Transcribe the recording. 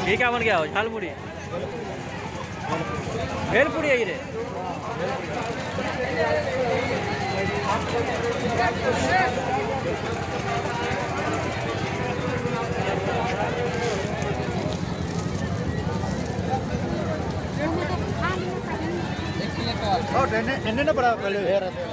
ये क्या बन गया हो? झाल पूरी, भेल पूरी है ये। इन्हें ना बड़ा पहले